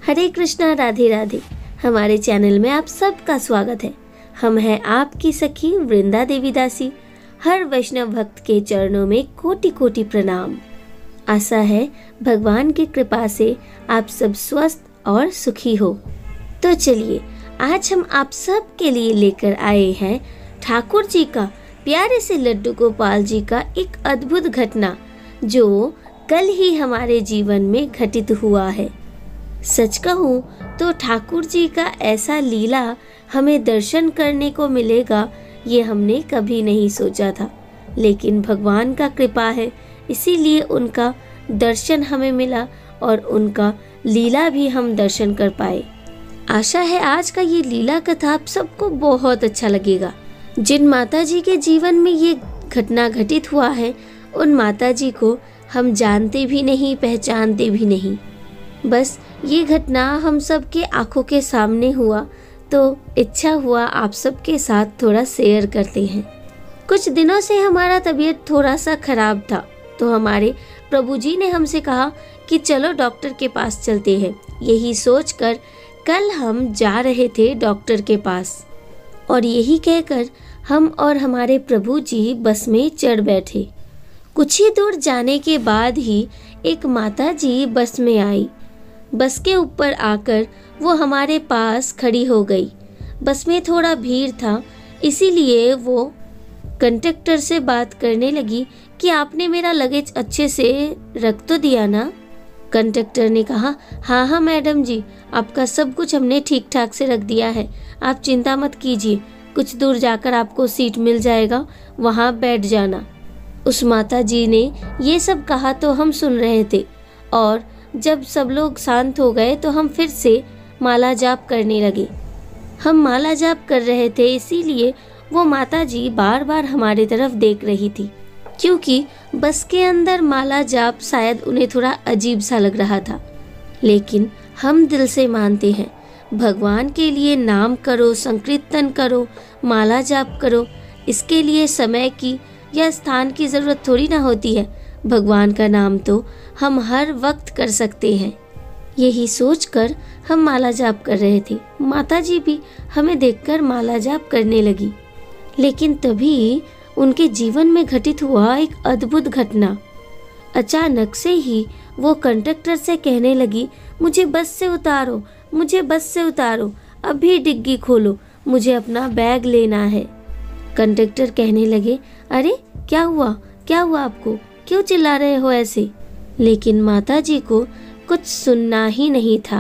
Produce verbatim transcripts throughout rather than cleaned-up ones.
हरे कृष्णा, राधे राधे। हमारे चैनल में आप सबका स्वागत है। हम हैं आपकी सखी वृंदा देवी दासी। हर वैष्णव भक्त के चरणों में कोटि कोटि प्रणाम। आशा है भगवान की कृपा से आप सब स्वस्थ और सुखी हो। तो चलिए आज हम आप सब के लिए लेकर आए हैं ठाकुर जी का, प्यारे से लड्डू गोपाल जी का एक अद्भुत घटना जो कल ही हमारे जीवन में घटित हुआ है। सच कहूँ तो ठाकुर जी का ऐसा लीला हमें दर्शन करने को मिलेगा, ये हमने कभी नहीं सोचा था। लेकिन भगवान का कृपा है, इसीलिए उनका दर्शन हमें मिला और उनका लीला भी हम दर्शन कर पाए। आशा है आज का ये लीला कथा आप सबको बहुत अच्छा लगेगा। जिन माता जी के जीवन में ये घटना घटित हुआ है, उन माता जी को हम जानते भी नहीं, पहचानते भी नहीं। बस ये घटना हम सब के आंखों के सामने हुआ तो इच्छा हुआ आप सबके साथ थोड़ा शेयर करते हैं। कुछ दिनों से हमारा तबीयत थोड़ा सा खराब था, तो हमारे प्रभु जी ने हमसे कहा कि चलो डॉक्टर के पास चलते हैं। यही सोचकर कल हम जा रहे थे डॉक्टर के पास, और यही कहकर हम और हमारे प्रभु जी बस में चढ़ बैठे। कुछ ही दूर जाने के बाद ही एक माता जी बस में आई। बस के ऊपर आकर वो हमारे पास खड़ी हो गई। बस में थोड़ा भीड़ था, इसीलिए वो कंडक्टर से बात करने लगी कि आपने मेरा लगेज अच्छे से रख तो दिया ना। कंडक्टर ने कहा हाँ हाँ मैडम जी, आपका सब कुछ हमने ठीक ठाक से रख दिया है, आप चिंता मत कीजिए, कुछ दूर जाकर आपको सीट मिल जाएगा, वहाँ बैठ जाना। उस माता जी ने ये सब कहा तो हम सुन रहे थे, और जब सब लोग शांत हो गए तो हम फिर से माला जाप करने लगे। हम माला जाप कर रहे थे, इसीलिए वो माता जी बार बार हमारी तरफ देख रही थी, क्योंकि बस के अंदर माला जाप शायद उन्हें थोड़ा अजीब सा लग रहा था। लेकिन हम दिल से मानते हैं, भगवान के लिए नाम करो, संकीर्तन करो, माला जाप करो, इसके लिए समय की या स्थान की ज़रूरत थोड़ी ना होती है। भगवान का नाम तो हम हर वक्त कर सकते हैं। यही सोचकर हम माला जाप कर रहे थे। माता जी भी हमें देखकर माला जाप करने लगी। लेकिन तभी उनके जीवन में घटित हुआ एक अद्भुत घटना। अचानक से ही वो कंडक्टर से कहने लगी, मुझे बस से उतारो, मुझे बस से उतारो, अभी डिग्गी खोलो, मुझे अपना बैग लेना है। कंडक्टर कहने लगे, अरे क्या हुआ, क्या हुआ आपको, क्यों चिल्ला रहे हो ऐसे? लेकिन माता जी को कुछ सुनना ही नहीं था।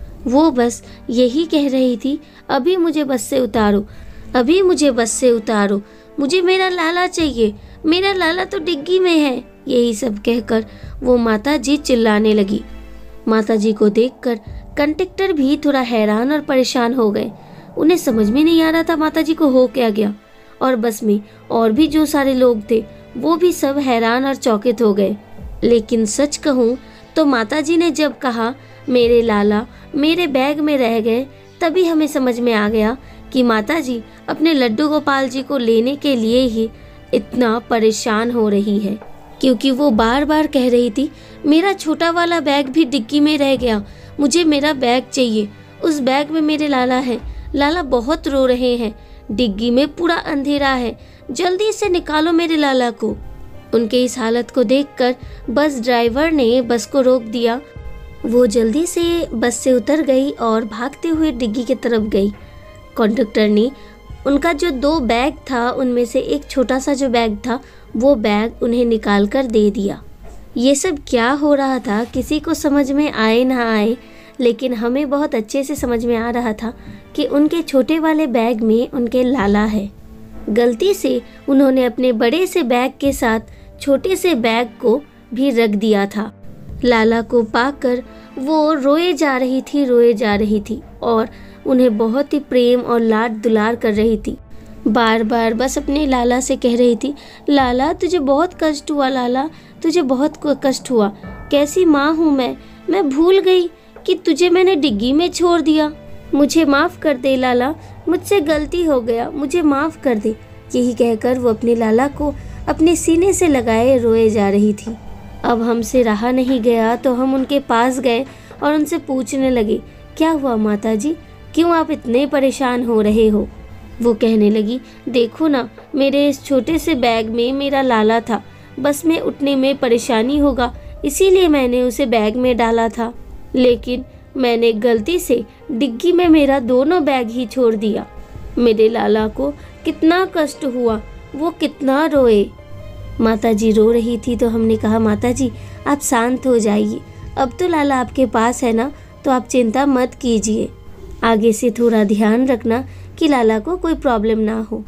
वो बस यही कह रही थी, अभी मुझे बस से उतारो, अभी मुझे बस से उतारो, मुझे मेरा लाला चाहिए, मेरा लाला तो डिग्गी में है। यही सब कहकर वो माता जी चिल्लाने लगी। माता जी को देखकर कंडक्टर भी थोड़ा हैरान और परेशान हो गए। उन्हें समझ में नहीं आ रहा था माता जी को हो क्या गया, और बस में और भी जो सारे लोग थे वो भी सब हैरान और चौकित हो गए। लेकिन सच कहूँ तो माता जी ने जब कहा मेरे लाला मेरे बैग में रह गए, तभी हमें समझ में आ गया कि माता जी अपने लड्डू गोपाल जी को लेने के लिए ही इतना परेशान हो रही है, क्योंकि वो बार बार कह रही थी मेरा छोटा वाला बैग भी डिग्गी में रह गया, मुझे मेरा बैग चाहिए, उस बैग में मेरे लाला है, लाला बहुत रो रहे हैं, डिग्गी में पूरा अंधेरा है, जल्दी से निकालो मेरे लाला को। उनके इस हालत को देखकर बस ड्राइवर ने बस को रोक दिया। वो जल्दी से बस से उतर गई और भागते हुए डिग्गी की तरफ गई। कंडक्टर ने उनका जो दो बैग था, उनमें से एक छोटा सा जो बैग था, वो बैग उन्हें निकाल कर दे दिया। ये सब क्या हो रहा था किसी को समझ में आए ना आए, लेकिन हमें बहुत अच्छे से समझ में आ रहा था कि उनके छोटे वाले बैग में उनके लाला है। गलती से उन्होंने अपने बड़े से बैग के साथ छोटे से बैग को भी रख दिया था। लाला को पाकर वो रोए जा रही थी, रोए जा रही थी और उन्हें बहुत ही प्रेम और लाड दुलार कर रही थी। बार बार बस अपने लाला से कह रही थी, लाला तुझे बहुत कष्ट हुआ, लाला तुझे बहुत कष्ट हुआ, कैसी माँ हूँ मैं मैं भूल गई कि तुझे मैंने डिग्गी में छोड़ दिया, मुझे माफ़ कर दे लाला, मुझसे गलती हो गया, मुझे माफ़ कर दे। यही कहकर वो अपने लाला को अपने सीने से लगाए रोए जा रही थी। अब हमसे रहा नहीं गया तो हम उनके पास गए और उनसे पूछने लगे, क्या हुआ माता जी, क्यों आप इतने परेशान हो रहे हो। वो कहने लगी, देखो ना, मेरे इस छोटे से बैग में मेरा लाला था, बस में उठने में परेशानी होगा इसीलिए मैंने उसे बैग में डाला था, लेकिन मैंने गलती से डिग्गी में मेरा दोनों बैग ही छोड़ दिया। मेरे लाला को कितना कष्ट हुआ, वो कितना रोए। माता जी रो रही थी तो हमने कहा, माता जी आप शांत हो जाइए, अब तो लाला आपके पास है ना, तो आप चिंता मत कीजिए, आगे से थोड़ा ध्यान रखना कि लाला को कोई प्रॉब्लम ना हो।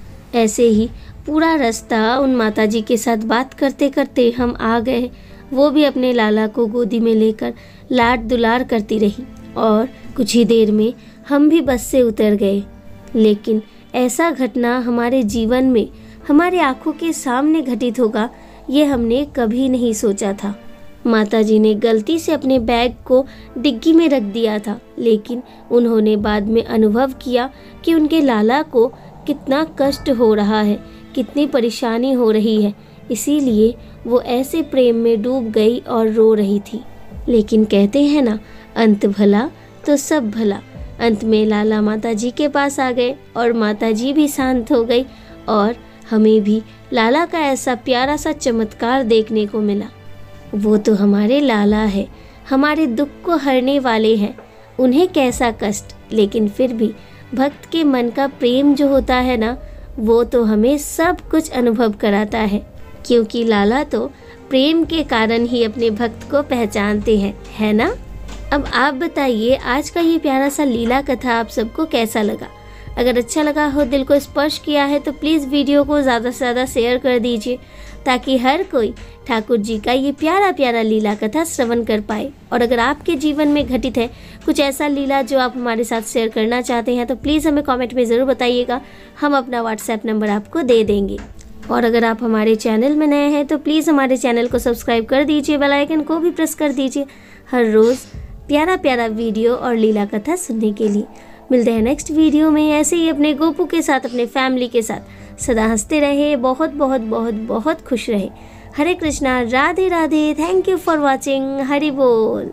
ऐसे ही पूरा रास्ता उन माता जी के साथ बात करते करते हम आ गए। वो भी अपने लाला को गोदी में लेकर लाड दुलार करती रही और कुछ ही देर में हम भी बस से उतर गए। लेकिन ऐसा घटना हमारे जीवन में हमारे आंखों के सामने घटित होगा, ये हमने कभी नहीं सोचा था। माताजी ने गलती से अपने बैग को डिग्गी में रख दिया था, लेकिन उन्होंने बाद में अनुभव किया कि उनके लाला को कितना कष्ट हो रहा है, कितनी परेशानी हो रही है, इसीलिए वो ऐसे प्रेम में डूब गई और रो रही थी। लेकिन कहते हैं ना, अंत भला तो सब भला। अंत में लाला माताजी के पास आ गए और माताजी भी शांत हो गई और हमें भी लाला का ऐसा प्यारा सा चमत्कार देखने को मिला। वो तो हमारे लाला है, हमारे दुख को हरने वाले हैं। उन्हें कैसा कष्ट, लेकिन फिर भी भक्त के मन का प्रेम जो होता है ना, वो तो हमें सब कुछ अनुभव कराता है, क्योंकि लाला तो प्रेम के कारण ही अपने भक्त को पहचानते हैं, है ना। अब आप बताइए, आज का ये प्यारा सा लीला कथा आप सबको कैसा लगा। अगर अच्छा लगा हो, दिल को स्पर्श किया है, तो प्लीज़ वीडियो को ज़्यादा से ज़्यादा शेयर कर दीजिए, ताकि हर कोई ठाकुर जी का ये प्यारा प्यारा लीला कथा श्रवण कर पाए। और अगर आपके जीवन में घटित है कुछ ऐसा लीला जो आप हमारे साथ शेयर करना चाहते हैं, तो प्लीज़ हमें कमेंट में ज़रूर बताइएगा, हम अपना व्हाट्सएप नंबर आपको दे देंगे। और अगर आप हमारे चैनल में नए हैं तो प्लीज़ हमारे चैनल को सब्सक्राइब कर दीजिए, बेल आइकन को भी प्रेस कर दीजिए हर रोज़ प्यारा प्यारा वीडियो और लीला कथा सुनने के लिए। मिलते हैं नेक्स्ट वीडियो में, ऐसे ही अपने गोपू के साथ, अपने फैमिली के साथ सदा हंसते रहे, बहुत बहुत बहुत बहुत खुश रहे। Hare Krishna, Radhe Radhe, thank you for watching, Hari बोल।